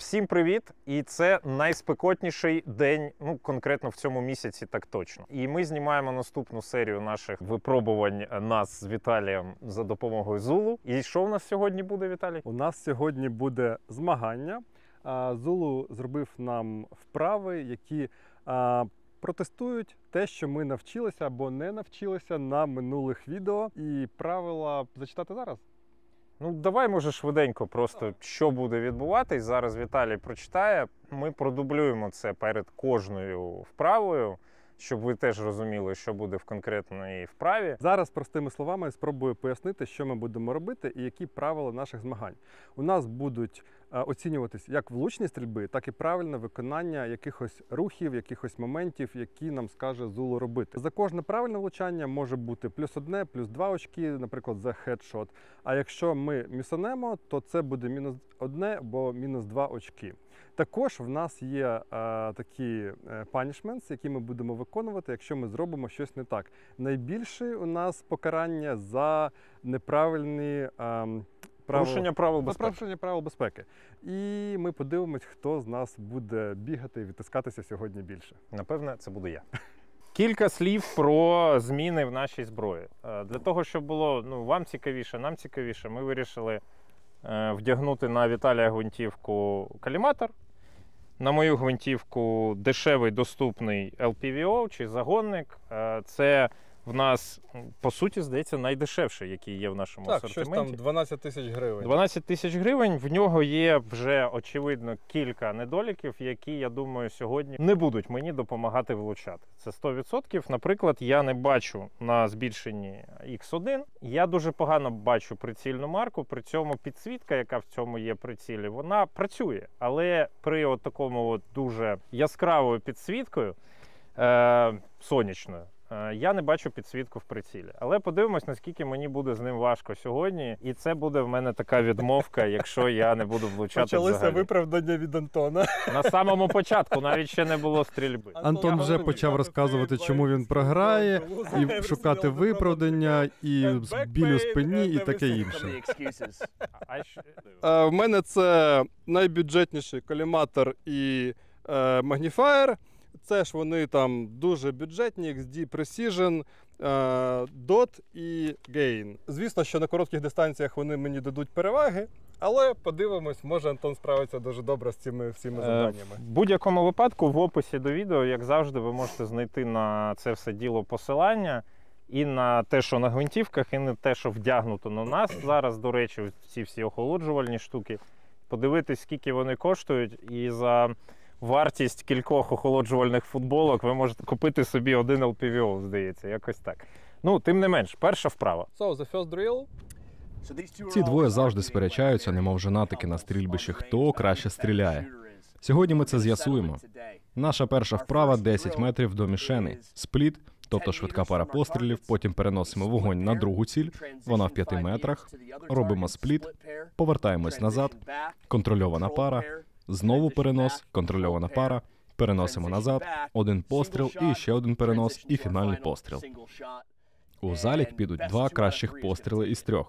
Всім привіт! І це найспекотніший день, конкретно в цьому місяці так точно. І ми знімаємо наступну серію наших випробувань нас з Віталієм за допомогою Zulu. І що у нас сьогодні буде, Віталій? У нас сьогодні буде змагання. Zulu зробив нам вправи, які протестують те, що ми навчилися або не навчилися на минулих відео. І правила зачитати зараз? Давай, може, швиденько просто, що буде відбуватись. Зараз Віталій прочитає. Ми продублюємо це перед кожною вправою, щоб ви теж розуміли, що буде в конкретній вправі. Зараз простими словами спробую пояснити, що ми будемо робити і які правила наших змагань. У нас будуть оцінюватись як влучність стрільби, так і правильне виконання якихось рухів, якихось моментів, які нам скаже Zulu робити. За кожне правильне влучання може бути +1, +2 очки, наприклад, за хедшот. А якщо ми місанемо, то це буде -1 або -2 очки. Також в нас є такі punishments, які ми будемо виконувати, якщо ми зробимо щось не так. Найбільше у нас покарання за неправильні порушення правил безпеки. Порушення правил безпеки. І ми подивимось, хто з нас буде бігати і відтискатися сьогодні більше. Напевне, це буду я. Кілька слів про зміни в нашій зброї. Для того, щоб було вам цікавіше, нам цікавіше, ми вирішили вдягнути на Віталія гвинтівку каліматор. На мою гвинтівку дешевий доступний LPVO чи загонник. Це в нас, по суті, здається, найдешевший, який є в нашому асортименті. Так, щось там 12 тисяч гривень. 12 тисяч гривень. В нього є вже, очевидно, кілька недоліків, які, я думаю, сьогодні не будуть мені допомагати влучати. Це 100%. Наприклад, я не бачу на збільшенні X1. Я дуже погано бачу прицільну марку, при цьому підсвітка, яка в цьому є прицілі, вона працює. Але при такому дуже яскравою підсвіткою, сонячною, я не бачу підсвітку в прицілі. Але подивимось, наскільки мені буде з ним важко сьогодні. І це буде в мене така відмовка, якщо я не буду влучати взагалі. Почалися виправдання від Антона. На самому початку, навіть ще не було стрільби. Антон вже почав розказувати, чому він програє, і шукати виправдання, і біль у спині, і таке інше. В мене це найбюджетніший коліматор і магніфаєр. Це ж вони там дуже бюджетні, XD Precision, DOT і Gain. Звісно, що на коротких дистанціях вони мені дадуть переваги, але подивимось, може Антон справиться дуже добре з цими всіма завданнями. В будь-якому випадку в описі до відео, як завжди, ви можете знайти на це все діло посилання і на те, що на гвинтівках, і на те, що вдягнуто на нас зараз, до речі, ці всі охолоджувальні штуки. Подивитись, скільки вони коштують, і за вартість кількох охолоджувальних футболок ви можете купити собі один LPVO, здається, якось так. Тим не менш, перша вправа. Ці двоє завжди сперечаються, немов женатики на стрільбищі, хто краще стріляє. Сьогодні ми це з'ясуємо. Наша перша вправа – 10 метрів до мішени. Спліт, тобто швидка пара пострілів, потім переносимо вогонь на другу ціль, вона в 5 метрах, робимо спліт, повертаємось назад, контрольована пара, знову перенос, контрольована пара, переносимо назад, один постріл і ще один перенос, і фінальний постріл. У залік підуть 2 кращих постріли із 3.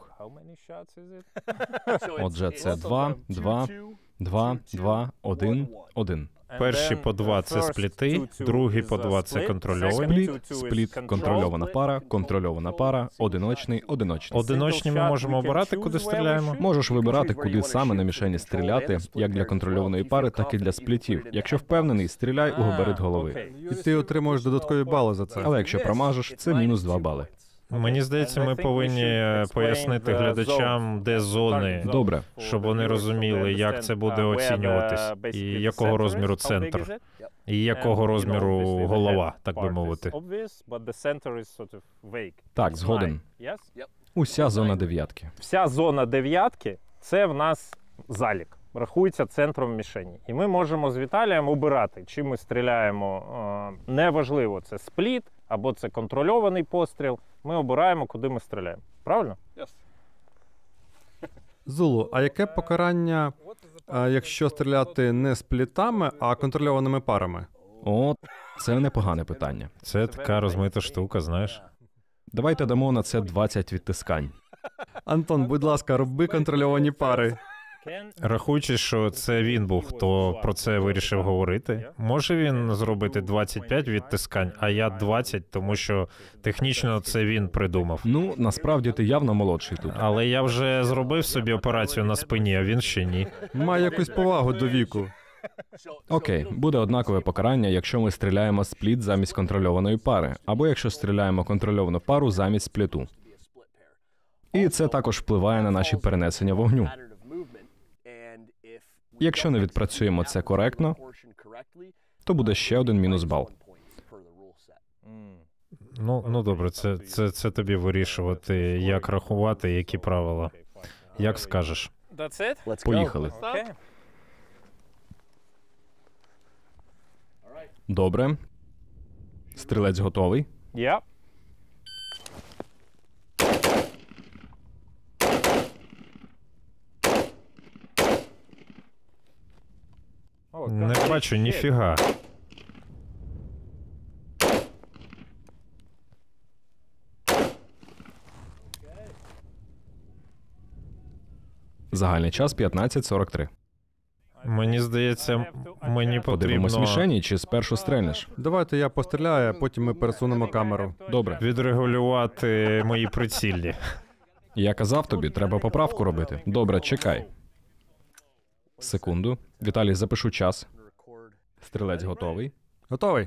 Отже, це 2, 2, 2, 2, 1, 1. Перші по 2 – це спліти, другі по 2 – це контрольовані. Спліт, контрольована пара, одиночний, одиночний. Одиночні ми можемо обирати, куди стріляємо. Можеш вибирати, куди саме на мішені стріляти, як для контрольованої пари, так і для сплітів. Якщо впевнений, стріляй у габарит голови. І ти отримуєш додаткові бали за це. Але якщо промажеш, це -2 бали. Мені здається, ми повинні пояснити глядачам, де зони, Добре. щоб вони розуміли, як це буде оцінюватись, і якого розміру центр, і якого розміру голова, так би мовити. Так, згоден. Уся зона дев'ятки. Вся зона дев'ятки – це в нас залік. Рахується центром мішені. І ми можемо з Віталієм обирати, чи ми стріляємо, неважливо, це спліт, або це контрольований постріл. Ми обираємо, куди ми стріляємо. Правильно? Zulu, а яке покарання, якщо стріляти не сплітами, а контрольованими парами? О, це непогане питання. Це така розмита штука, знаєш. Давайте дамо на це 20 відтискань. Антон, будь ласка, роби контрольовані пари. Рахуючи, що це він був, хто про це вирішив говорити, може він зробити 25 відтискань, а я 20, тому що технічно це він придумав. Ну, насправді ти явно молодший тут. Але я вже зробив собі операцію на спині, а він ще ні. Має якусь повагу до віку. Окей, буде однакове покарання, якщо ми стріляємо спліт замість контрольованої пари, або якщо стріляємо контрольовану пару замість спліту. І це також впливає на наші перенесення вогню. Якщо не відпрацюємо це коректно, то буде ще один мінус бал. Ну добре, це тобі вирішувати, як рахувати, які правила. Як скажеш. Поїхали. Добре. Стрілець готовий. Не бачу ніфіга. Загальний час 15:43. Мені здається, мені Подивимось потрібно мішені, чи спершу стрельнеш. Давайте я постріляю, а потім ми пересунемо камеру. Добре. відрегулювати мої прицільні. Я казав тобі, треба поправку робити. Добре, чекай. Секунду. Віталій, запишу час. Стрілець готовий. Готовий?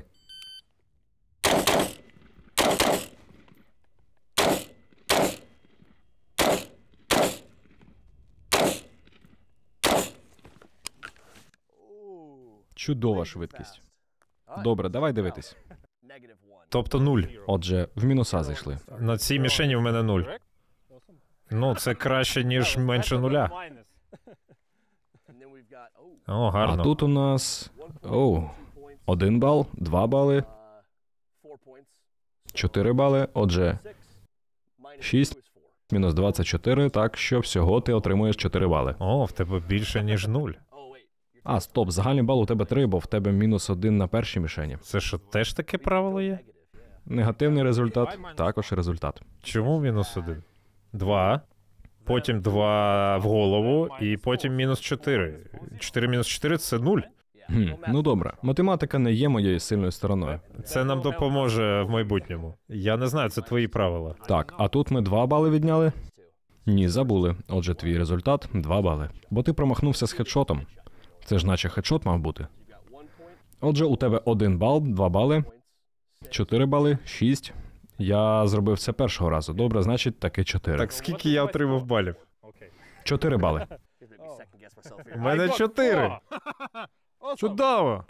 Чудова швидкість. Добре, давай дивитись. Тобто 0. Отже, в мінуса зайшли. На цій мішені в мене 0. Ну, це краще, ніж менше 0. О, А гарно. тут у нас... 1 бал, 2 бали, 4 бали. Отже, 6 мінус 24, так що всього ти отримуєш 4 бали. О, в тебе більше, ніж 0. А, стоп, загальний бал у тебе 3, бо в тебе мінус 1 на першій мішені. Це що, теж таке правило є? Негативний результат, також результат. Чому мінус 1? 2. Потім 2 в голову, і потім мінус 4. 4 мінус 4 – це 0. Ну добре, математика не є моєю сильною стороною. Це нам допоможе в майбутньому. Я не знаю, це твої правила. Так, а тут ми 2 бали відняли? Ні, забули. Отже, твій результат 2 бали. Бо ти промахнувся з хедшотом. Це ж наче хедшот мав бути. Отже, у тебе 1 бал, 2 бали, 4 бали, 6. Я зробив це першого разу. Добре, значить таки 4. Так скільки я отримав балів? 4 бали. У мене 4. Чудово!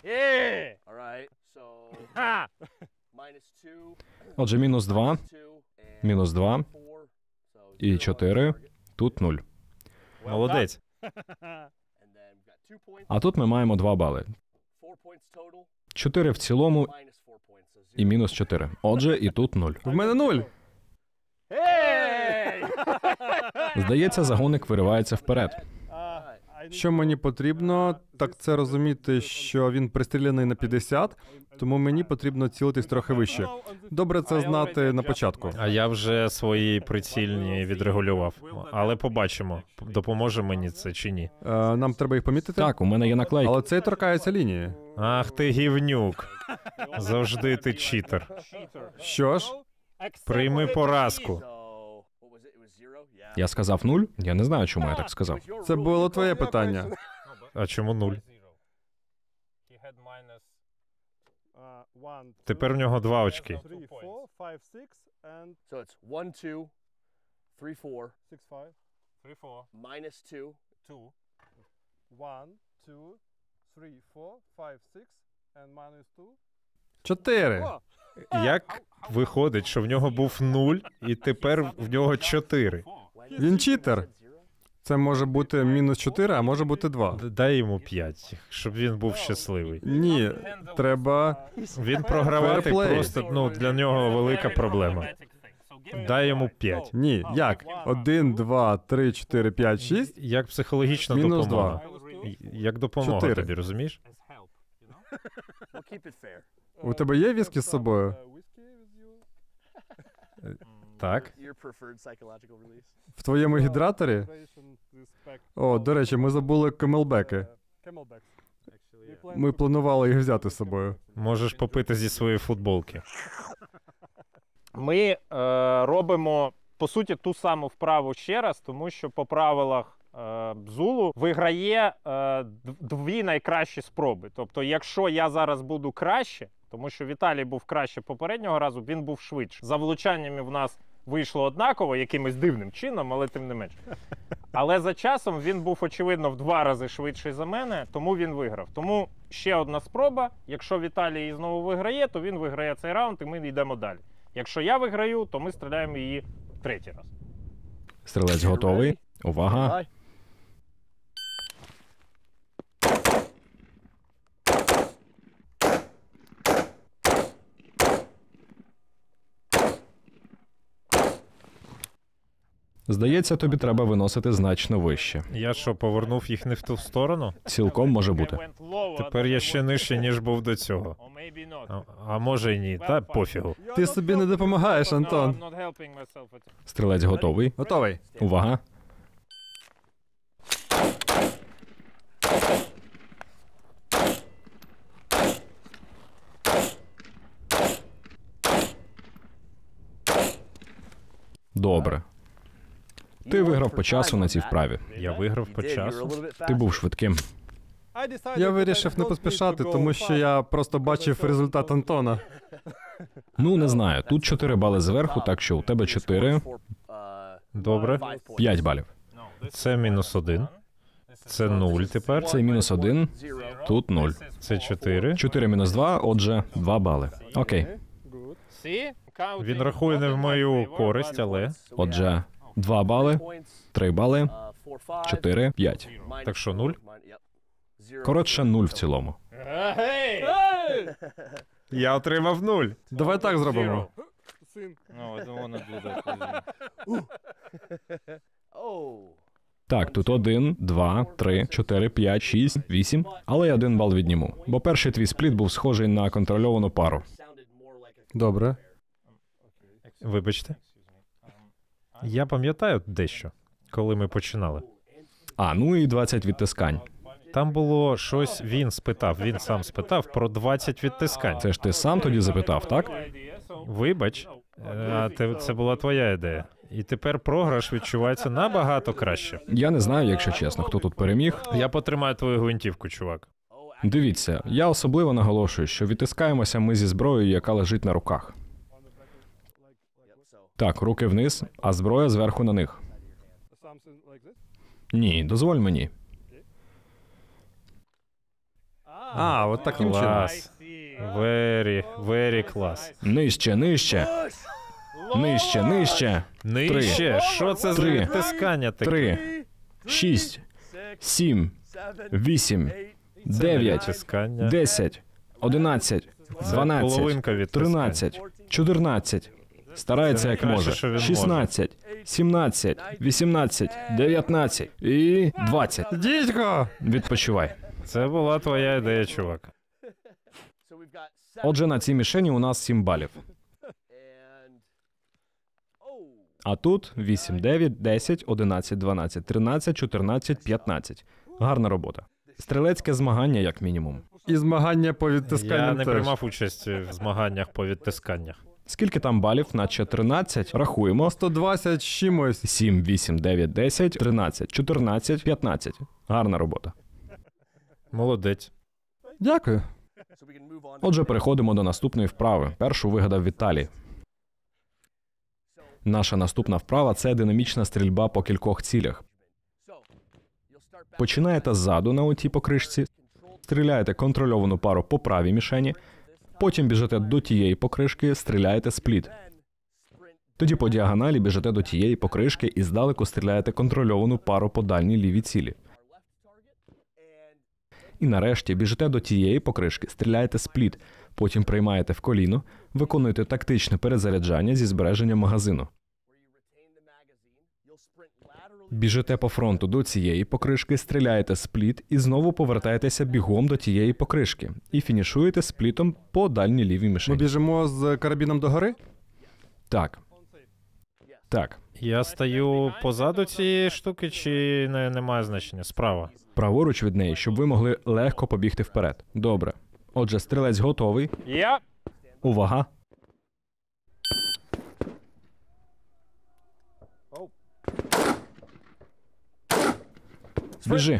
Отже, мінус 2, мінус 2 і 4. Тут 0. Молодець. А тут ми маємо 2 бали. 4 в цілому і мінус 4. Отже, і тут 0. В мене 0. Здається, загонник виривається вперед. Що мені потрібно, так це розуміти, що він пристріляний на 50, тому мені потрібно цілитись трохи вище. Добре це знати на початку. А я вже свої прицільні відрегулював. Але побачимо, допоможе мені це чи ні. Нам треба їх помітити? Так, у мене є наклейка. Але цей торкається лінії. Ах ти гівнюк. Завжди ти читер. Що ж, Прийми поразку. Я сказав 0? Я не знаю, чому я так сказав. це було твоє питання. А чому 0? Тепер в нього 2 очки. So it's 1, 2, 3, 4, minus 2. 4. Як виходить, що в нього був 0, і тепер в нього 4? Він читер. Це може бути мінус 4, а може бути 2. Дай йому 5, щоб він був щасливий. Ні, треба... Він програвати Fair play. просто, для нього велика проблема. Дай йому 5. Ні, як? 1, 2, 3, 4, 5, 6. Як психологічна Мінус допомога. Як допомога 4. тобі, розумієш? We'll keep it fair. У тебе є віскі з собою? Так. В твоєму гідраторі? О, до речі, ми забули камелбеки. Ми планували їх взяти з собою. Можеш попити зі своєї футболки. Ми робимо, по суті, ту саму вправу ще раз, тому що по правилах Зулу виграє дві найкращі спроби. Тобто, якщо я зараз буду краще, тому що Віталій був краще попереднього разу, він був швидше. За влучаннями в нас вийшло однаково, якимось дивним чином, але тим не менш. Але за часом він був, очевидно, в 2 рази швидший за мене, тому він виграв. Тому ще одна спроба. Якщо Віталій її знову виграє, то він виграє цей раунд і ми йдемо далі. Якщо я виграю, то ми стріляємо її 3-й раз. Стрілець готовий. Увага. Здається, тобі треба виносити значно вище. Я що, повернув їх не в ту сторону? Цілком може бути. Тепер я ще нижче, ніж був до цього. А може й ні, та пофігу. Ти собі не допомагаєш, Антон. Стрілець готовий. Готовий. Увага. Добре. Ти виграв по часу на цій вправі. Я виграв по часу. Ти був швидким. Я вирішив не поспішати, тому що я просто бачив результат Антона. Ну, не знаю. Тут 4 бали зверху, так що у тебе 4, Добре. 5 балів. Це -1. Це 0 тепер. Це -1, тут 0. Це 4. 4 мінус 2, отже, 2 бали. Окей. Він рахує не в мою користь, але... Отже, 2 бали, 3 бали, 4, 5. Так що 0? Коротше, 0 в цілому. Я отримав 0. Давай так зробимо. Так, тут 1, 2, 3, 4, 5, 6, 8. Але я 1 бал відніму. Бо перший твій спліт був схожий на контрольовану пару. Добре. Вибачте. Я пам'ятаю дещо, коли ми починали. А, ну і 20 відтискань. Там було щось, він сам спитав про 20 відтискань. Це ж ти сам тоді запитав, так? Вибач, це була твоя ідея. І тепер програш відчувається набагато краще. Я не знаю, якщо чесно, хто тут переміг. Я потримаю твою гвинтівку, чувак. Дивіться, я особливо наголошую, що відтискаємося ми зі зброєю, яка лежить на руках. Так, руки вниз, а зброя зверху на них. Ні, дозволь мені. А, от таким чином. Клас. Very клас. Нижче, нижче. Нижче, нижче. Нижче? Що це за 3, відтискання таке? 3, 6, 7, 8, 9, Відтискання. 10, 11, 12, половинка відтискань. 13, 14. Старається Це як найкраще, може. що він може. 16, 17, 18, 19 і 20. Дідько! Відпочивай. Це була твоя ідея, чувак. Отже, на цій мішені у нас 7 балів. А тут 8, 9, 10, 11, 12, 13, 14, 15. Гарна робота. Стрілецьке змагання, як мінімум. І змагання по Я відтисканням не теж. приймав участь в змаганнях по відтисканнях. Скільки там балів? Наче 13. Рахуємо. 120 з чимось. 7, 8, 9, 10, 13, 14, 15. Гарна робота. Молодець. Дякую. Отже, переходимо до наступної вправи. Першу вигадав Віталій. Наша наступна вправа – це динамічна стрільба по кількох цілях. Починаєте ззаду на отій покришці, стріляєте контрольовану пару по правій мішені, потім біжите до тієї покришки, стріляєте спліт. Тоді по діагоналі біжите до тієї покришки і здалеку стріляєте контрольовану пару по дальній лівій цілі. І нарешті біжите до тієї покришки, стріляєте спліт, потім приймаєте в коліно, виконуєте тактичне перезаряджання зі збереженням магазину. Біжите по фронту до цієї покришки, стріляєте спліт і знову повертаєтеся бігом до тієї покришки. І фінішуєте сплітом по дальній лівій Ми мішені. біжимо з карабіном догори? Так. Так, Я стою позаду цієї штуки, чи не має значення? Справа. праворуч від неї, щоб ви могли легко побігти вперед. Добре. Отже, стрілець готовий. Я. Увага. Біжи.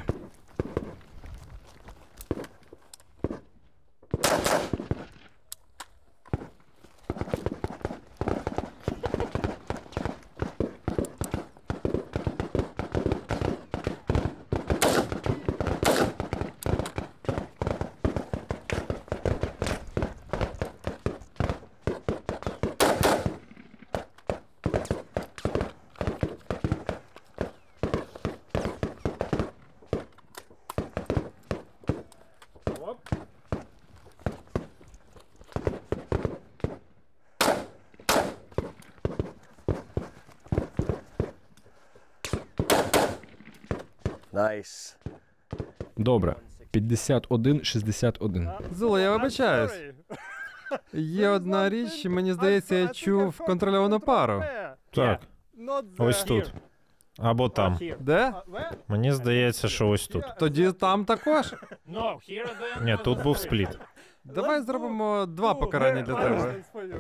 Nice. Добре. 51-61. Зуло, я вибачаюсь. Є одна річ, мені здається, я чув контрольовану пару. Так, ось тут. Або там. Де? Мені здається, що ось тут. Тоді там також. Ні, тут був спліт. Давай зробимо 2 покарання для тебе.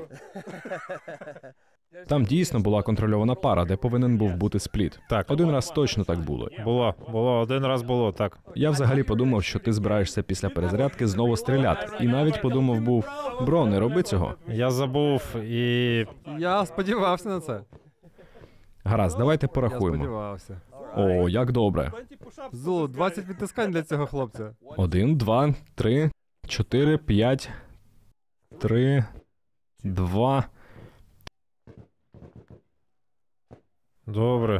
Там дійсно була контрольована пара, де повинен був бути спліт. Так. Один раз точно так було. Було, один раз було, так. Я взагалі подумав, що ти збираєшся після перезарядки знову стріляти. І навіть подумав був, бро, не роби цього. Я забув і. Я сподівався на це. Гаразд, давайте Я порахуємо. сподівався. О, як добре. Зулу, 20 відтискань для цього хлопця. 1, 2, 3, 4, 5, 3, 2. Добре.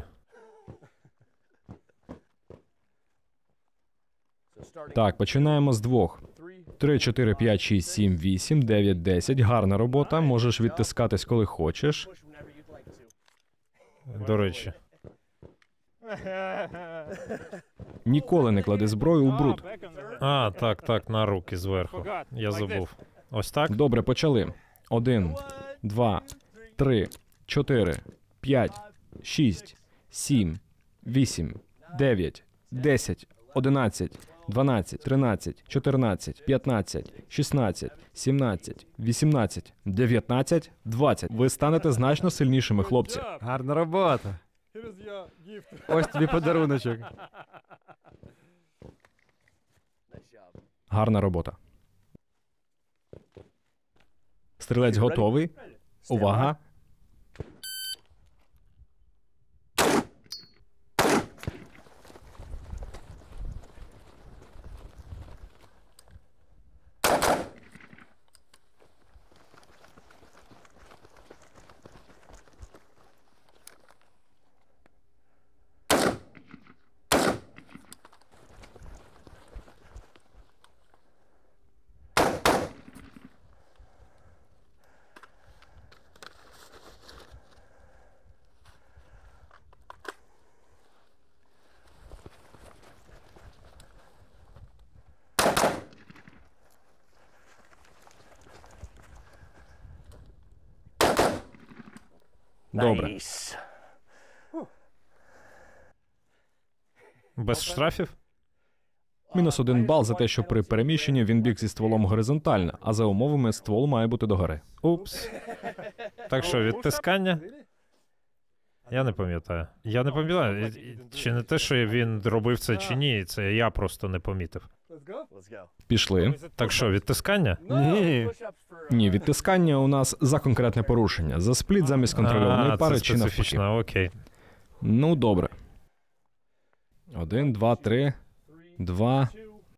Так, починаємо з 2. 3, 4, 5, 6, 7, 8, 9, 10. Гарна робота. Можеш відтискатись, коли хочеш. До речі. Ніколи не клади зброю у бруд. А, так, на руки зверху. Я забув. Ось так? Добре, почали. 1, 2, 3, 4, 5, 6, 7, 8, 9, 10, 11, 12, 13, 14, 15, 16, 17, 18, 19, 20. Ви станете значно сильнішими, хлопці. Гарна робота. Ось тобі подаруночок. Гарна робота. Стрілець готовий. Увага. Добре. Nice. Без штрафів? Мінус 1 бал за те, що при переміщенні він біг зі стволом горизонтально, а за умовами ствол має бути догори. Упс. Так що, відтискання? Я не пам'ятаю. Я не пам'ятаю, чи не те, що він робив це чи ні, це я просто не помітив. Let's go. Пішли. Так що, відтискання? Ні. Ні, відтискання у нас за конкретне порушення. За спліт замість контрольованої пари це чи навпаки. специфічно, окей. Ну, добре. 1, 2, 3, 2,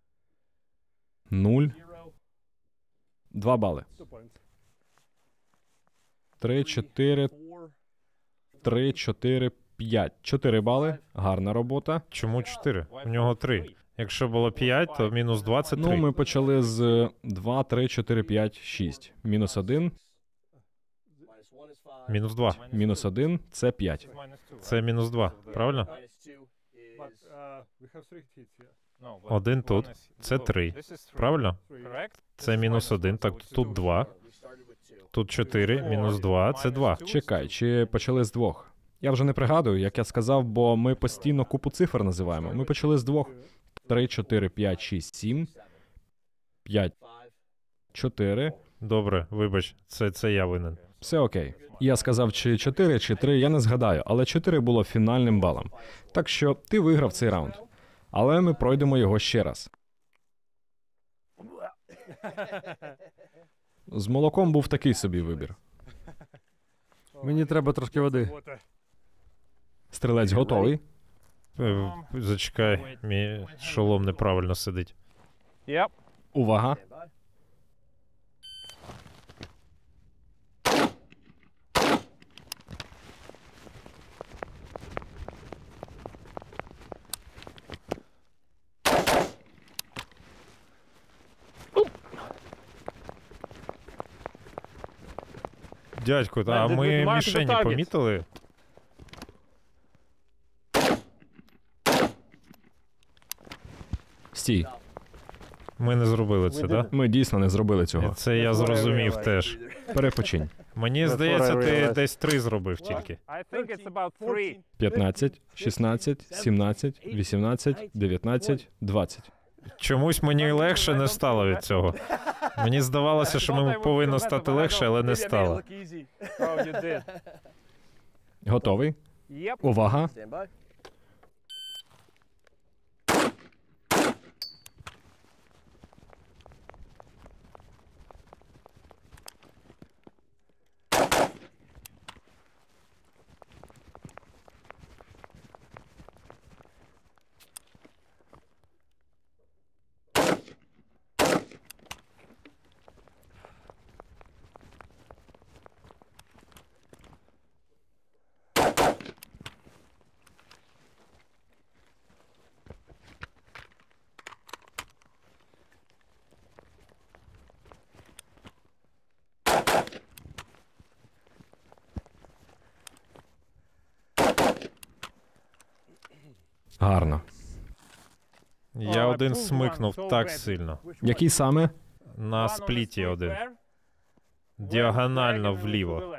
0. 2 бали. 3, 4, 3, 4, 5. 4 бали. Гарна робота. Чому 4? У нього 3. Якщо було 5, то мінус 2 це 3. Ну, ми почали з 2, 3, 4, 5, 6. Мінус 1. Мінус 2. Мінус 1 – це 5. Це мінус 2, правильно? Один тут. Це 3. Правильно? Це мінус 1, так тут 2. Тут 4, мінус 2, це 2. Чекай, чи почали з 2? Я вже не пригадую, як я сказав, бо ми постійно купу цифр називаємо. Ми почали з 2. 3, 4, 5, 6, 7, 5, 4. Добре, вибач, це я винен. Все окей. Я сказав, чи 4, чи 3, я не згадаю, але 4 було фінальним балом. Так що ти виграв цей раунд. Але ми пройдемо його ще раз. З молоком був такий собі вибір. Мені треба трошки води. Стрілець готовий. Зачекай, мій шолом неправильно сидить. Yep. Увага. Дядьку, а Did we ми mark the мішені targets? помітили? Стій. Ми не зробили це, так? Ми дійсно не зробили цього. Це я зрозумів теж. Перепочинь. Мені That's здається, what I ти realized. десь 3 зробив тільки. I think it's about 3. 15, 16, 17, 18, 19, 20. Чомусь мені легше не стало від цього. Мені здавалося, що мені повинно стати легше, але не стало. Oh, you did. Готовий? Yep. Увага. Stand by. Гарно. Я один смикнув так сильно. Який саме? На спліті один. Діагонально вліво.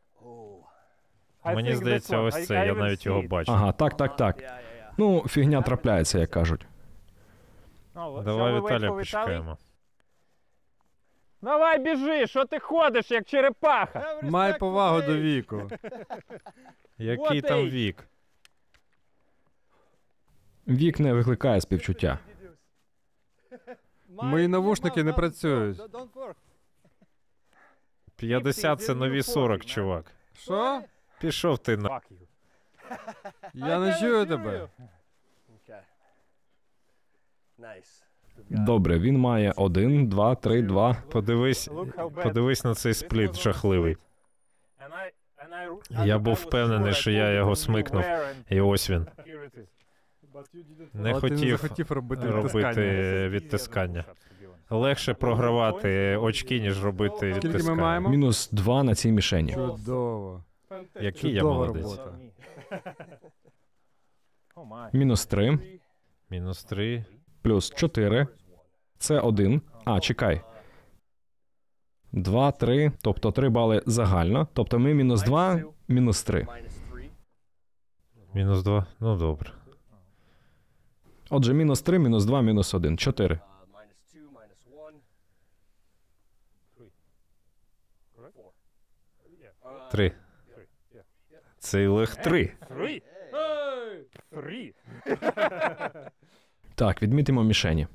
Мені здається, ось це, я навіть його бачу. Ага, так. Ну, фігня трапляється, як кажуть. Давай Віталія почекаємо. Давай біжи, що ти ходиш, як черепаха? Май повагу до віку. Який What там age? вік? Вік не викликає співчуття. Мої навушники не працюють. 50 це нові 40, чувак. Що? Пішов ти на. Fuck you. Я не чую тебе. Okay. Nice. Добре, він має 1, 2, 3, 2. Подивись, Look how bad. подивись на цей спліт жахливий. And I Я був was впевнений, sure що I я told його you смикнув. where and І ось він. here it is. Не Але ти не хотів захотів робити робити відтискання. відтискання. Легше програвати очки, ніж робити Скільки ми відтискання. маємо? Мінус 2 на цій мішені. Чудово. Який я Чудова молодець. робота. Oh my. Мінус 3, Мінус 3. плюс 4. Це 1. А, чекай. 2, 3, тобто 3 бали загально. Тобто ми мінус 2, мінус 3. Minus 3. Мінус 2. Ну добре. Отже, мінус 3, мінус 2, мінус 1. 4. Minus 2, minus 1. 3. Це лег 3. 3. 3. Так, відмітимо мішені.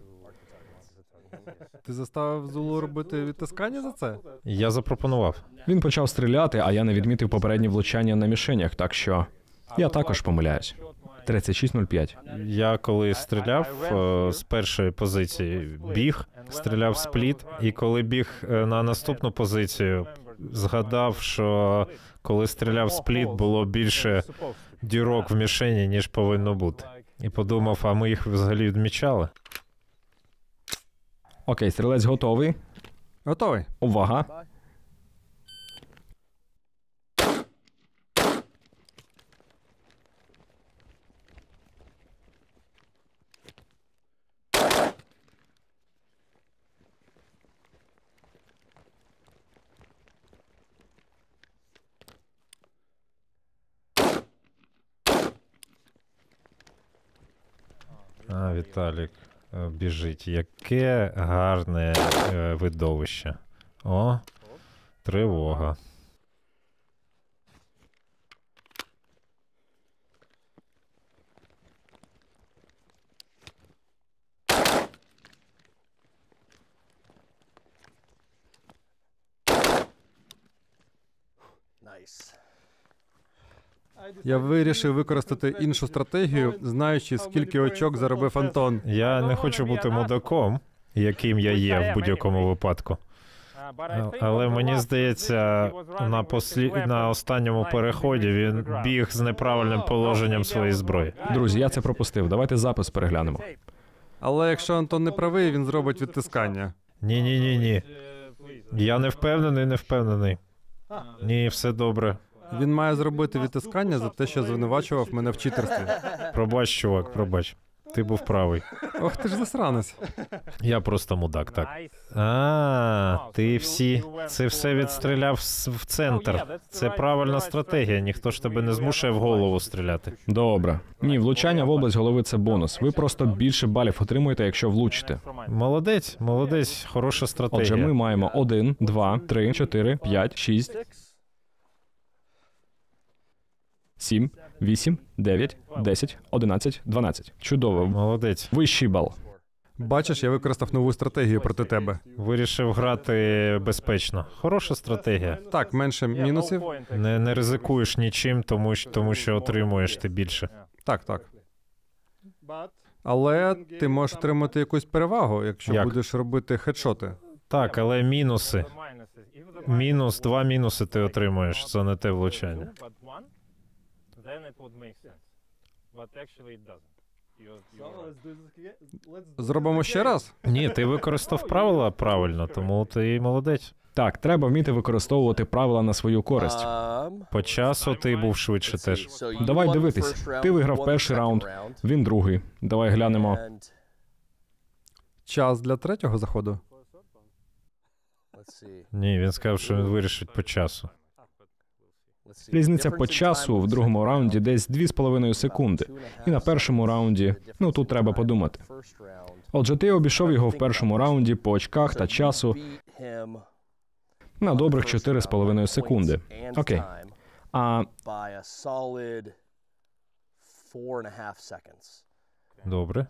Ти заставив Зулу робити відтискання за це? Я запропонував. Він почав стріляти, а я не відмітив попередні влучання на мішенях, так що я також помиляюсь. 36:05. Я коли стріляв з першої позиції, біг, стріляв спліт, і коли біг на наступну позицію, згадав, що коли стріляв спліт, було більше дірок в мішені, ніж повинно бути. І подумав, а ми їх взагалі відмічали. Окей, стрілець готовий. Готовий? Увага. Віталік біжить. Яке гарне видовище. О, тривога. Nice. Я вирішив використати іншу стратегію, знаючи, скільки очок заробив Антон. Я не хочу бути мудаком, яким я є в будь-якому випадку. Але мені здається, на останньому переході він біг з неправильним положенням своєї зброї. Друзі, я це пропустив. Давайте запис переглянемо. Але якщо Антон не правий, він зробить відтискання. Ні. Я не впевнений. Ні, все добре. Він має зробити відтискання за те, що звинувачував мене в читерстві. Пробач, чувак, пробач. Ти був правий. Ох, ти ж засранець. Я просто мудак, так. Це все відстріляв в центр. Це правильна стратегія, ніхто ж тебе не змушує в голову стріляти. Добре. Ні, влучання в область голови – це бонус. Ви просто більше балів отримуєте, якщо влучите. Молодець, хороша стратегія. Отже, ми маємо 1, 2, 3, 4, 5, 6, 7, 8, 9, 10, 11, 12. Чудово. Молодець. Вищий бал. Бачиш, я використав нову стратегію проти тебе. Вирішив грати безпечно. Хороша стратегія. Так, менше мінусів. Не ризикуєш нічим, тому що отримуєш ти більше. Так. Але ти можеш отримати якусь перевагу, якщо Як? будеш робити хедшоти. Так, але мінуси. Два мінуси ти отримуєш за не те влучання. Зробимо ще раз? Ні, ти використав правила правильно, тому ти молодець. Так, треба вміти використовувати правила на свою користь. По часу ти був швидше теж. Давай дивитись. Ти виграв перший раунд, він другий. Давай глянемо. Час для третього заходу. Ні, він сказав, що він вирішить по часу. Різниця по часу в другому раунді десь 2,5 секунди. І на першому раунді, тут треба подумати. Отже, ти обійшов його в першому раунді по очках та часу на добрих 4,5 секунди. Окей. А Добре.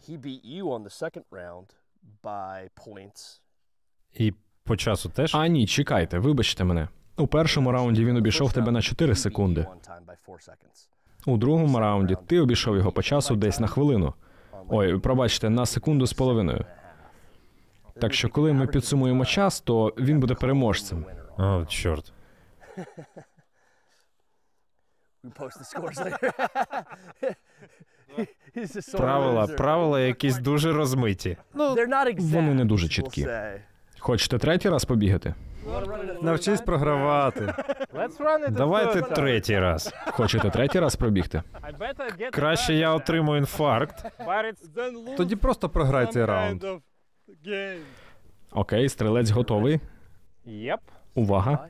І по часу теж? ні, чекайте, вибачте мене. У першому раунді він обійшов тебе на 4 секунди. У другому раунді ти обійшов його по часу десь на хвилину. Ой, пробачте, на секунду з половиною. Так що, коли ми підсумуємо час, то він буде переможцем. О, чорт. Правила якісь дуже розмиті. Вони не дуже чіткі. Хочете третій раз побігати? Навчись програвати. Давайте третій раз. Хочете третій раз пробігти? Краще я отримую інфаркт. Тоді просто програй цей раунд. Окей, стрілець готовий. Єп. Увага.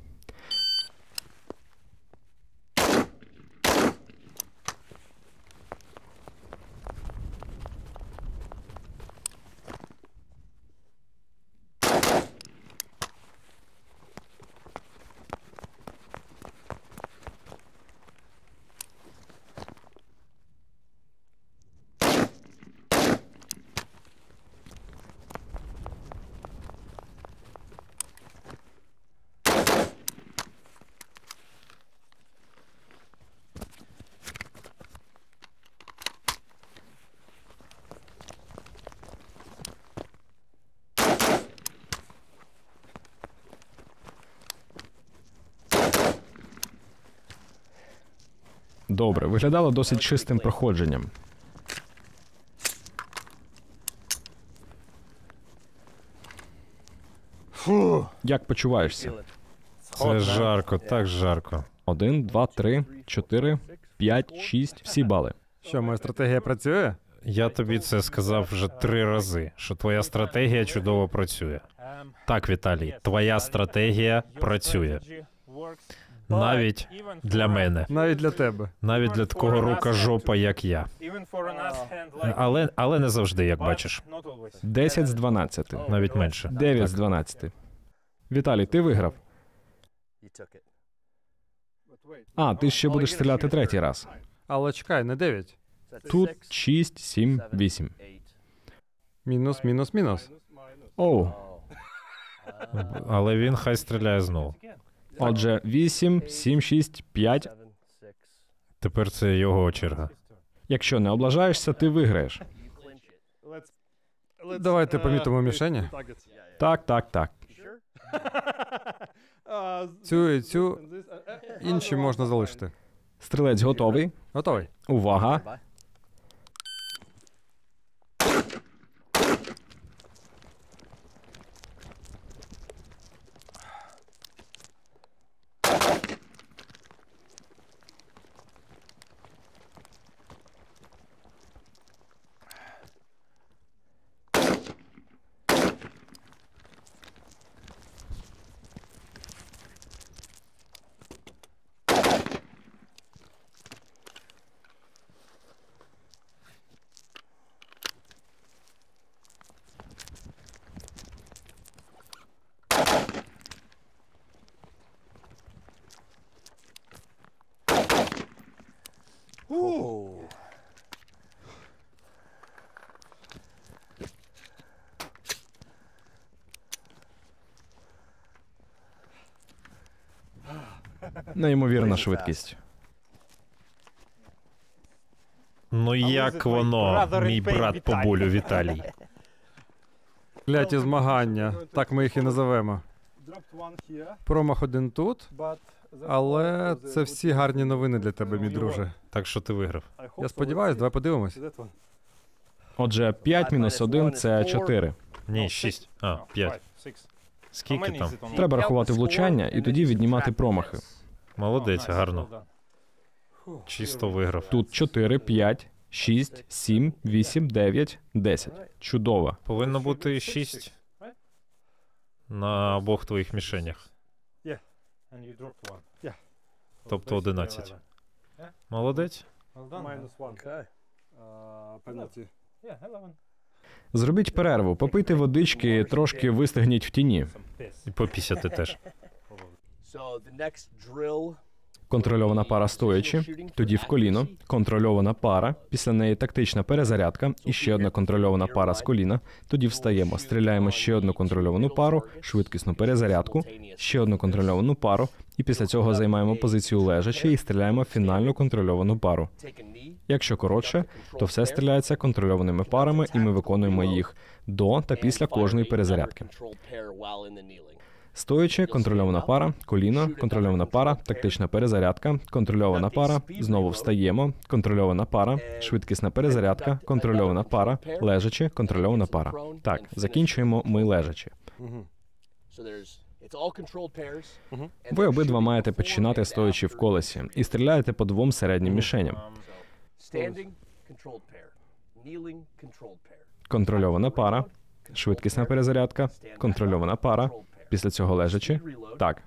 Добре, виглядало досить чистим проходженням. Як почуваєшся? Це жарко, так жарко. 1, 2, 3, 4, 5, 6, всі бали. Що, моя стратегія працює? Я тобі це сказав вже 3 рази, що твоя стратегія чудово працює. Так, Віталій, твоя стратегія працює. Навіть для мене. Навіть для тебе. Навіть для такого рука-жопа, як я. Але не завжди, як бачиш. 10 з 12. Навіть менше. 9 з 12. Віталій, ти виграв. А, ти ще будеш стріляти третій раз. Але чекай, не 9. Тут 6, 7, 8. Мінус, мінус, мінус. Оу. Але він хай стріляє знову. Отже, 8, 7, 6, 5. Тепер це його черга. Якщо не облажаєшся, ти виграєш. Давайте помітимо мішені. Так, так, так. Цю і цю. Інші можна залишити. Стрілець готовий. Готовий? Увага. Неймовірна швидкість. Ну як воно, мій брат по болю Віталій? Кляті змагання. Так ми їх і називемо. Промах один тут. Але це всі гарні новини для тебе, мій друже. Так що ти виграв. Я сподіваюся, давай подивимось. Отже, 5 мінус 1 – це 4. Ні, 6. А, 5. Скільки там? Треба рахувати влучання і тоді віднімати промахи. Молодець, гарно. Чисто виграв. Тут 4, 5, 6, 7, 8, 9, 10. Чудово. Повинно бути 6 на обох твоїх мішенях. Тобто 11. Молодець. Зробіть перерву, попийте водички, трошки вистигніть в тіні. І попісяти теж. Контрольована пара стоячи, тоді в коліно, контрольована пара, після неї тактична перезарядка і ще одна контрольована пара з коліна, тоді встаємо, стріляємо ще одну контрольовану пару, швидкісну перезарядку, ще одну контрольовану пару, і після цього займаємо позицію лежачи і стріляємо фінальну контрольовану пару. Якщо коротше, то все стріляється контрольованими парами, і ми виконуємо їх до та після кожної перезарядки. Стоячи, контрольована пара, коліно, контрольована пара, тактична перезарядка, контрольована пара, знову встаємо, контрольована пара, швидкісна перезарядка, контрольована пара, лежачи, контрольована пара. Так, закінчуємо ми лежачи. Ви обидва маєте починати стоячи в колесі і стріляєте по двом середнім мішеням. Контрольована пара, швидкісна перезарядка, контрольована пара, після цього лежачи. Так.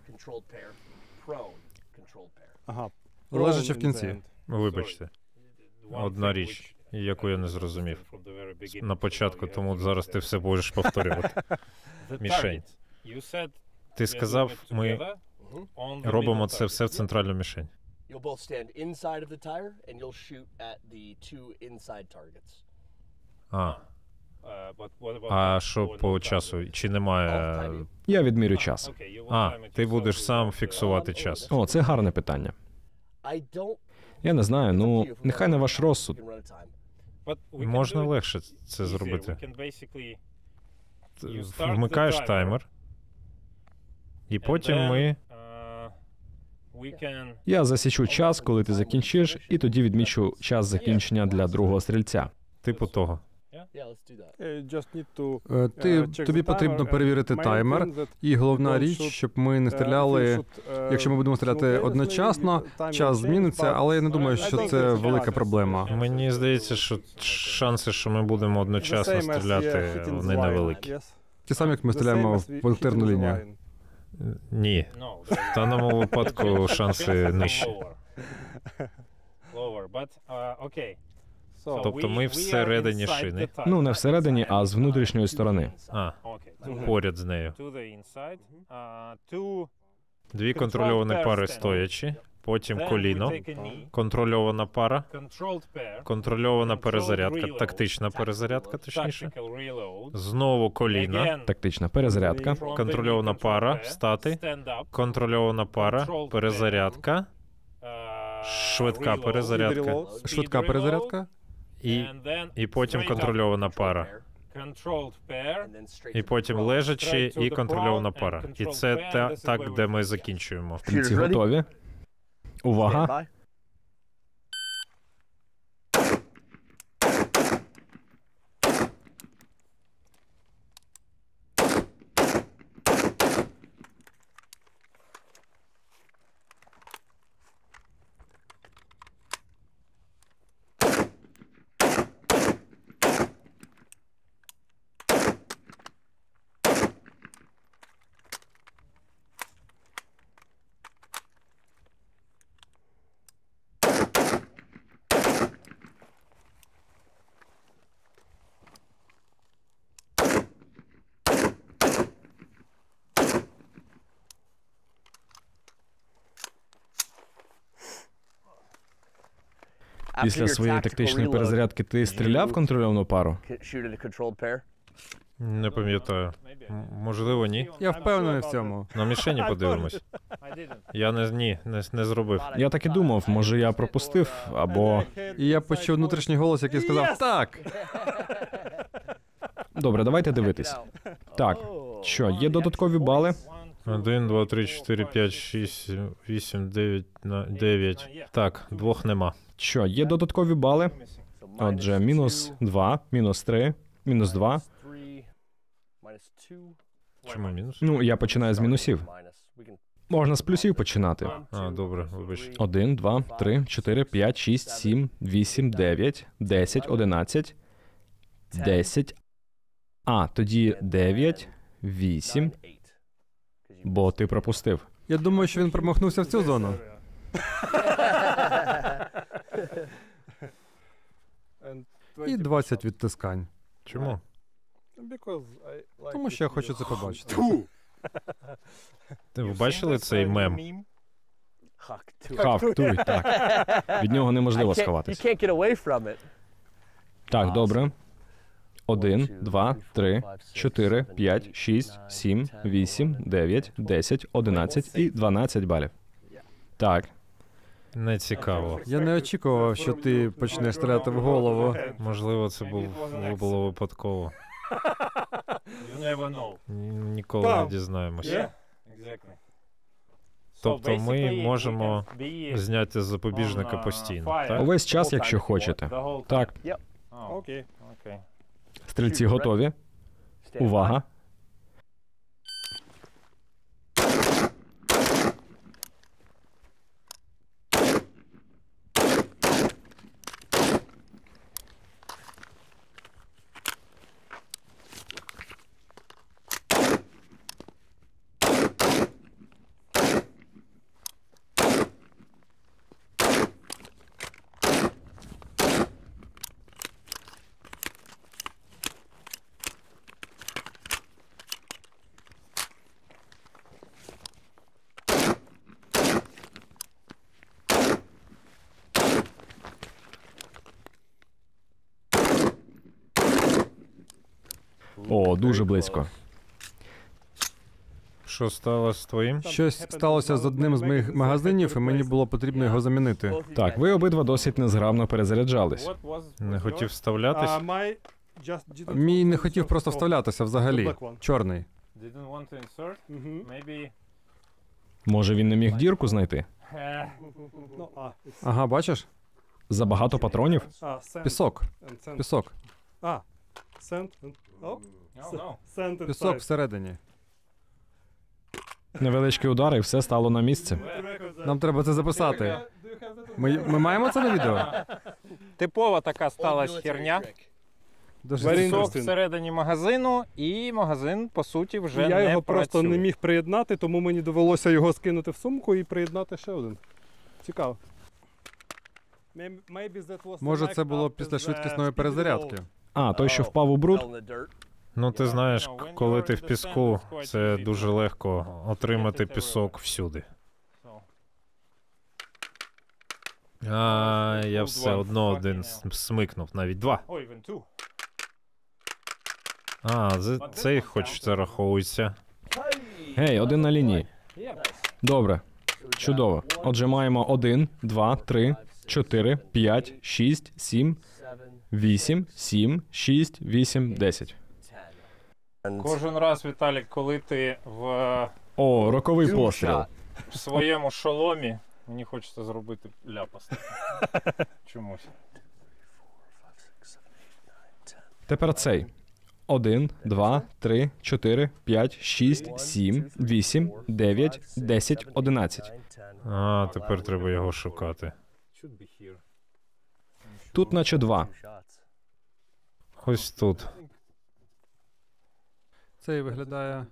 Ага. Лежачи в кінці. Вибачте. Одна річ, яку я не зрозумів на початку, тому зараз ти все будеш повторювати. Мішень. Ти сказав, ми робимо це все в центральну мішень. А що по часу? Чи немає... Я відмірю час. А, ти будеш сам фіксувати час. О, це гарне питання. Я не знаю, ну, нехай на ваш розсуд. Можна легше це зробити. Вмикаєш таймер, і потім ми... Я засічу час, коли ти закінчиш, і тоді відмічу час закінчення для другого стрільця. Типу того. Тобі потрібно перевірити таймер, і головна річ, щоб ми не стріляли. Якщо ми будемо стріляти одночасно, час зміниться, але я не думаю, що це велика проблема. Мені здається, що шанси, що ми будемо одночасно стріляти, вони невеликі. Ті самі, як ми стріляємо в пунктирну лінію. Ні. No. В даному випадку шанси нижчі. Lower, but, okay. Тобто ми всередині шини. Ну, не всередині, а з внутрішньої сторони. А, Okay. поряд з нею. To the inside. Two. Дві контрольовані пари стоячи, потім Then коліно, we take a knee. контрольована пара, Controlled pair. контрольована перезарядка, reload. тактична перезарядка, точніше. Tactical reload. Знову коліна, Again, Тактична перезарядка. from the контрольована knee пара, control pair. встати, Stand up. контрольована пара, перезарядка, швидка Reload. перезарядка Reload. Швидка перезарядка. і, And then і потім straight up. контрольована пара. Controlled pair. And then straight І to the потім crawl. лежачи Straight to і the контрольована crawl пара. and І control це pair, та, this is так, where де we ми finish. закінчуємо. Стрільці готові. Увага. Stand by. Після своєї тактичної перезарядки ти стріляв в контрольовану пару? Shoot at a controlled pair. Не пам'ятаю. Можливо, ні. Я впевнений в цьому. На мішені подивимось. I didn't. Я не зробив. Я так і думав, може я пропустив, або. І я почув внутрішній голос, який сказав так. Добре, давайте дивитись. Так, що, є додаткові бали? 1, 2, 3, 4, 5, 6, 8, 9, 9. Так, двох нема. Що, є додаткові бали? Отже, мінус 2, мінус 3, мінус 2. Three, minus two. Чому мінус? Ну, я починаю з мінусів. Minus. We can Можна з плюсів починати. А, добре, вибач. 1, 2, 3, 4, 5, 6, 7, 8, 9, 10, 11, 10. А, тоді 9, 8, 8. бо ти пропустив. Я думаю, що він промахнувся в цю зону. І 20 відтискань. Чому? Тому що я хочу це побачити. Ви бачили цей мем? Хавтуй, так. Від нього неможливо You сховатись. can't get away from it. Так, добре. 1, 2, 3, 4, 5, 6, 7, 8, 9, 10, 11 і 12 балів. Так. Не цікаво. Я не очікував, що ти почнеш стріляти в голову. Можливо, це було випадково. You never know. Ніколи не дізнаємося. Exactly. Тобто ми можемо зняти з запобіжника постійно, так? Увесь час, якщо хочете. Так, Окей. Окей. стрільці готові. Увага. О, дуже близько. Що сталося з твоїм? Щось сталося з одним з моїх магазинів, і мені було потрібно його замінити. Так, ви обидва досить незграбно перезаряджались. Не хотів вставлятись? Мій не хотів просто вставлятися взагалі. Чорний. Didn't want to insert? Maybe. Може, він не міг дірку знайти? Ага, бачиш? Забагато патронів? Пісок. Пісок. No, no. Пісок всередині. Невеличкий удар і все стало на місце. Нам треба це записати. Ми маємо це на відео? Типова така сталася херня. Дуже Пісок інтересно. всередині магазину, і магазин, по суті, вже Я не його просто працює. не міг приєднати, тому мені довелося його скинути в сумку і приєднати ще один. Цікаво. Може, це було після швидкісної перезарядки. А, той, що впав у бруд? Fell in the dirt. Ну, ти знаєш, коли ти в піску, це дуже легко отримати пісок всюди. А, я все одно один смикнув, навіть два. Oh, even two. А, цей хоч це рахується. Гей, один на лінії. Добре. Чудово. Отже, маємо 1, 2, 3, 4, 5, 6, 7, 8, 7, 6, 8, 10. Кожен раз, Віталік, коли ти в О, роковий постріл. своєму шоломі, мені хочеться зробити ляпас. Чомусь. Тепер цей. 1, 2, 3, 4, 5, 6, 7, 8, 9, 10, 11. А, тепер треба його шукати. Тут наче 2. Ось тут. Цей виглядає.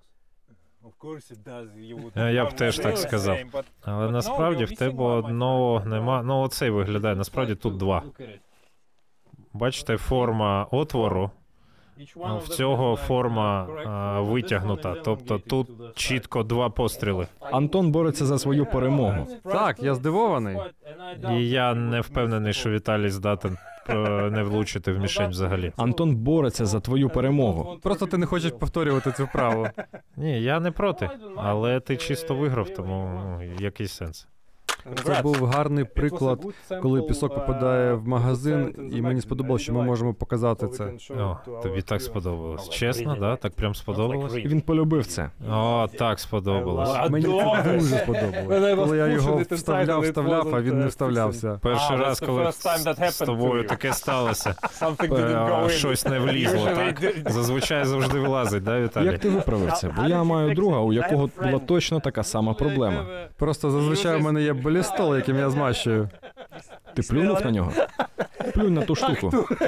Я б теж так сказав. Але насправді в тебе одного нема. Ну, оцей виглядає. Насправді тут два. Бачите, форма отвору. А в цього форма витягнута. Тобто тут чітко два постріли. Антон бореться за свою перемогу. Так, я здивований. І я не впевнений, що Віталій здатен не влучити в мішень взагалі. Антон бореться за твою перемогу. Просто ти не хочеш повторювати цю вправу. Ні, я не проти. Але ти чисто виграв, тому який сенс. Це був гарний приклад, коли пісок попадає в магазин, і мені сподобалося, що ми можемо показати це. О, тобі так сподобалось. Чесно, да? Так прям сподобалось? Він полюбив це. О, так сподобалось. Мені це дуже сподобалось. Коли я його вставляв, а він не вставлявся. Перший Ah, раз, that's the коли first time that happened з тобою to you. таке сталося, Something didn't go in. щось не влізло, так? Зазвичай завжди вилазить, да, Віталій? Як ти виправив це? Бо я маю друга, у якого була точно така сама проблема. Просто зазвичай в мене є болістол, яким я змащую. Ти плюнув на нього? Плюнь на ту штуку.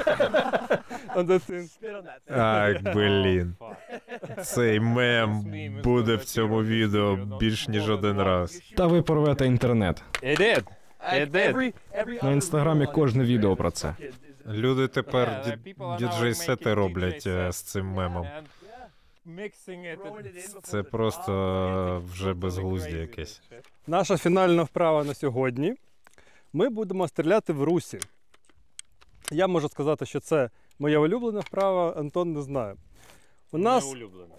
Ай, блін. Цей мем буде в цьому відео більш ніж один раз. Та ви порвете інтернет. It did. It did. На інстаграмі кожне відео про це. Люди тепер діджей-сети роблять з цим мемом. Це просто вже безглуздя якесь. Наша фінальна вправа на сьогодні. Ми будемо стріляти в русі. Я можу сказати, що це моя улюблена вправа, Антон не знає. У нас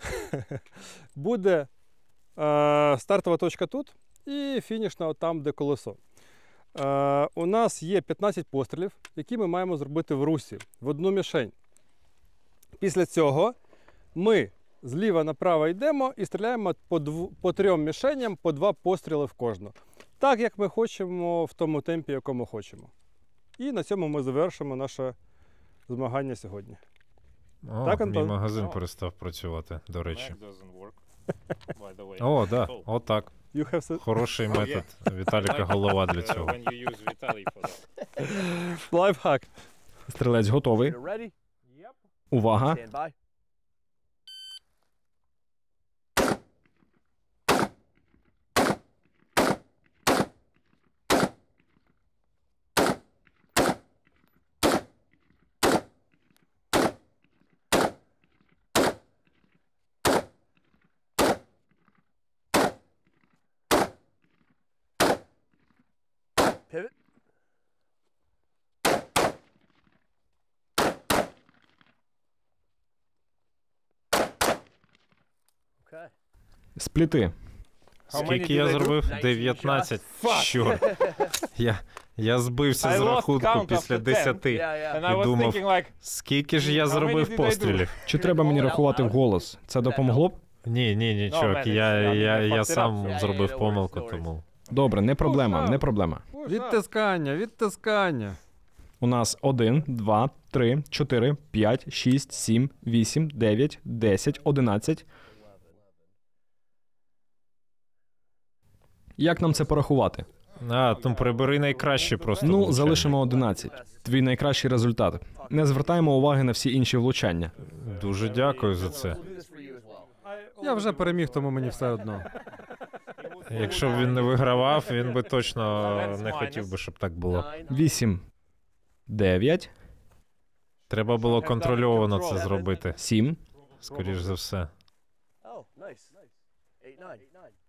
буде стартова точка тут і фінішна там, де колесо. У нас є 15 пострілів, які ми маємо зробити в русі, в одну мішень. Після цього ми зліва направо йдемо і стріляємо по 3 мішеням, по 2 постріли в кожну. Так, як ми хочемо, в тому темпі, якому хочемо. І на цьому ми завершимо наше змагання сьогодні. О, Так, мій Антон? магазин перестав працювати, до речі. That doesn't work, by the way. О, да, отак. You have said... Хороший метод. Віталіка голова для цього. When you use Vitaly for that. Лайфхак. Стрілець готовий. You're ready? Увага. Stand by. Pivot. Okay. Спліти. Скільки я зробив? 19. Чорт. Я збився з I lost рахунку count після after 10. Yeah, yeah. And I was думав, thinking like, Скільки ж я How many зробив did I do? пострілів? Чи треба мені рахувати вголос? Це допомогло б? Ні, No, чувак, man, я I fucked it сам up, so- зробив Yeah, помилку, no worries. тому. Добре, не проблема, не проблема. Відтискання, відтискання. У нас 1, 2, 3, 4, 5, 6, 7, 8, 9, 10, 11. Як нам це порахувати? Там прибери найкраще просто. Ну, влучання. залишимо 11. Твій найкращий результат. Не звертаємо уваги на всі інші влучання. Дуже дякую за це. Я вже переміг, тому мені все одно. Якщо б він не вигравав, він би точно не хотів би, щоб так було. 8, 9, Треба було контрольовано це зробити, 7, скоріш за все. Oh, nice. 8-9.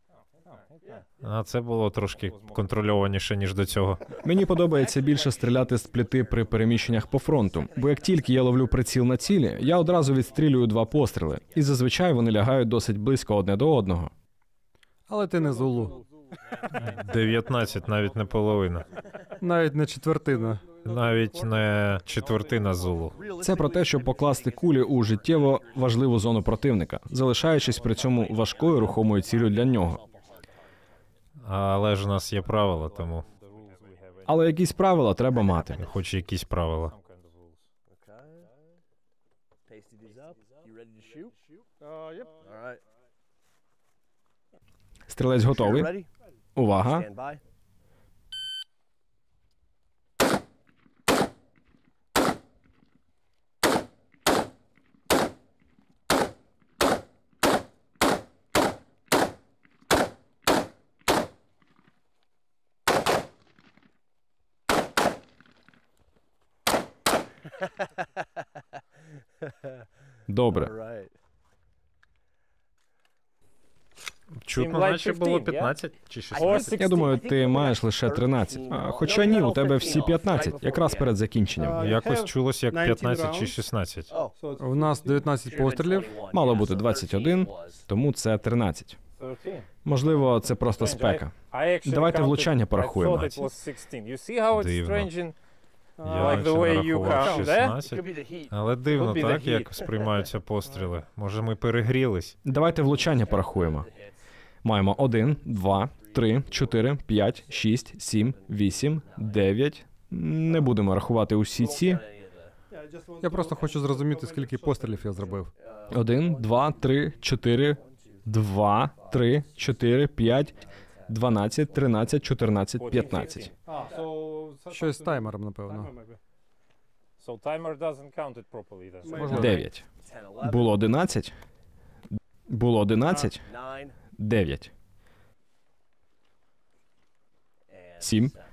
А це було трошки контрольованіше, ніж до цього. Мені подобається більше стріляти з пліти при переміщеннях по фронту, бо як тільки я ловлю приціл на цілі, я одразу відстрілюю 2 постріли, і зазвичай вони лягають досить близько одне до одного. Але ти не Зулу. 19, навіть не половина. Навіть не четвертина. Навіть не четвертина Зулу. Це про те, щоб покласти кулі у життєво важливу зону противника, залишаючись при цьому важкою рухомою ціллю для нього. Але ж у нас є правила, тому Але якісь правила треба мати. хоч якісь правила. Okay. Pasted these up. You ready to shoot? Yep. All right. Стрілець Shooter готовий. ready? Увага. Stand by. Добре. All right. Чутно, Like наче було 15, 15 чи Or 16. Я думаю, ти маєш лише 13. Хоча ні, у тебе всі 15, якраз перед закінченням. Якось чулось як 15 чи 16. Oh. У нас 19 пострілів. Мало бути 21, тому це 13. Можливо, це просто спека. Давайте влучання порахуємо. Дивно. Я Like the way you нарахував count, eh? 16. Could be the heat. Але дивно, Could be the так, heat. як сприймаються постріли. Може, ми перегрілись? Давайте влучання порахуємо. Маємо 1, 2, 3, 4, 5, 6, 7, 8, 9. Не будемо рахувати усі ці. Я просто хочу зрозуміти, скільки пострілів я зробив. 1, 2, 3, 4, 2, 3, 4, 5, 12, 13, 14, 15. Щось з таймером, напевно. So timer doesn't count it properly then. Можливо. 9. 10, 11. Було 11. Було 11. 9. 9. And 7. 7.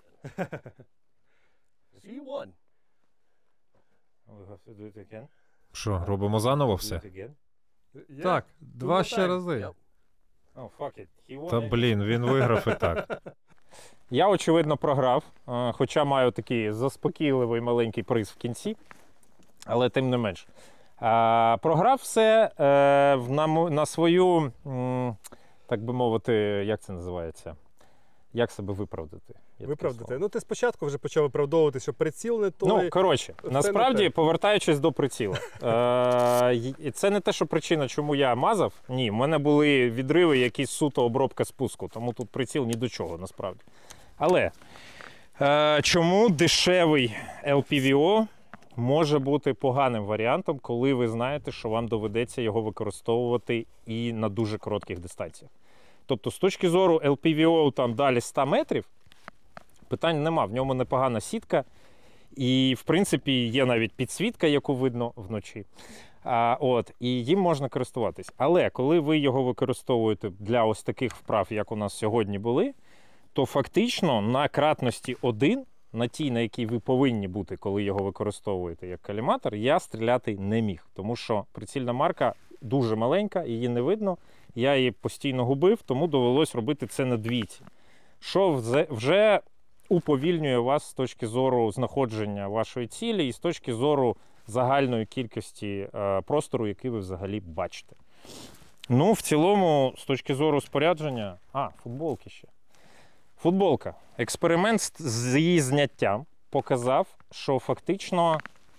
See, you won. We have to do it again. Що, робимо заново Do все? it again. Так, 2 ще рази. Oh, fuck it. He won Та it. блін, він виграв і так. Я, очевидно, програв, хоча маю такий заспокійливий маленький приз в кінці, але тим не менш. Програв все на свою, так би мовити, як це називається? Як себе виправдати? Є таке Виправдати. слово. Ну, ти спочатку вже почав виправдовувати, що приціл не той. Ну, коротше, це насправді, не те. повертаючись до приціла, і це не те, що причина, чому я мазав. Ні, в мене були відриви, якісь суто обробка спуску, тому тут приціл ні до чого, насправді. Але чому дешевий LPVO може бути поганим варіантом, коли ви знаєте, що вам доведеться його використовувати і на дуже коротких дистанціях? Тобто, з точки зору LPVO там далі 100 метрів, питань нема, в ньому непогана сітка. І, в принципі, є навіть підсвітка, яку видно вночі. І їм можна користуватись. Але коли ви його використовуєте для ось таких вправ, як у нас сьогодні були, то фактично на кратності 1, на тій, на якій ви повинні бути, коли його використовуєте як коліматор, я стріляти не міг. Тому що прицільна марка дуже маленька, її не видно. Я її постійно губив, тому довелось робити це на двійці. Що вже уповільнює вас з точки зору знаходження вашої цілі і з точки зору загальної кількості простору, який ви взагалі бачите. Ну, в цілому, з точки зору спорядження... футболки ще. Футболка. Експеримент з її зняттям показав, що фактично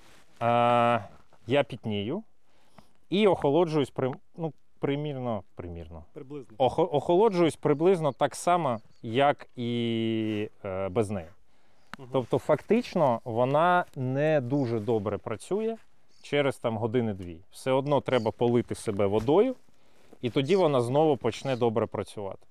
я пітнію і охолоджуюсь примірно. Приблизно. Охолоджуюсь приблизно так само, як і без неї. Тобто, фактично, вона не дуже добре працює через там години-дві. Все одно треба полити себе водою, і тоді вона знову почне добре працювати.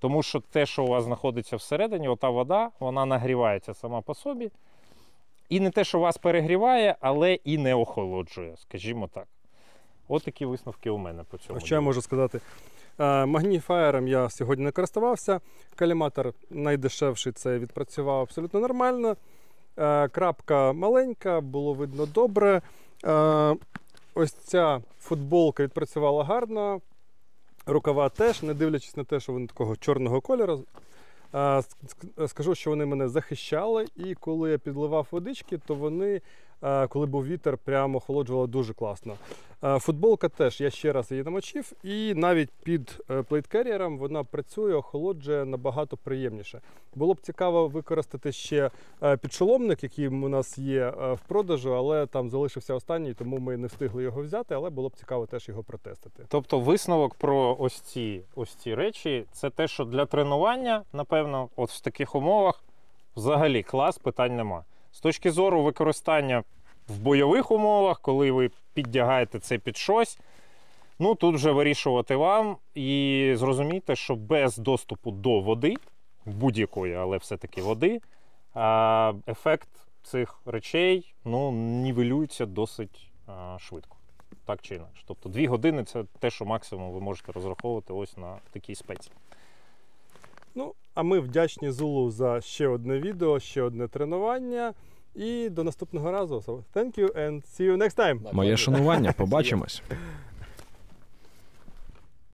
Тому що те, що у вас знаходиться всередині, ота вода, вона нагрівається сама по собі. І не те, що вас перегріває, але і не охолоджує, скажімо так. От такі висновки у мене по цьому. Що я можу сказати? Магніфаєром я сьогодні не користувався. Каліматор найдешевший, це відпрацював абсолютно нормально. Крапка маленька, було видно добре. Ось ця футболка відпрацювала гарно. Рукава теж, не дивлячись на те, що вони такого чорного кольору. Скажу, що вони мене захищали, і коли я підливав водички, то вони, коли був вітер, прямо охолоджували дуже класно. Футболка теж, я ще раз її намочив, і навіть під плейткерієром вона працює, охолоджує набагато приємніше. Було б цікаво використати ще підшоломник, який у нас є в продажу, але там залишився останній, тому ми не встигли його взяти, але було б цікаво теж його протестити. Тобто висновок про ось ці речі, це те, що для тренування, напевно, от в таких умовах взагалі клас, питань нема. З точки зору використання в бойових умовах, коли ви піддягаєте це під щось, ну тут вже вирішувати вам і зрозумійте, що без доступу до води, будь-якої, але все-таки води, ефект цих речей нівелюється досить швидко. Так чи інакше. Тобто 2 години – це те, що максимум ви можете розраховувати ось на такій спеці. Ну, а ми вдячні Зулу за ще одне відео, ще одне тренування. І до наступного разу. So, thank you and see you next time. Моє шанування, побачимось.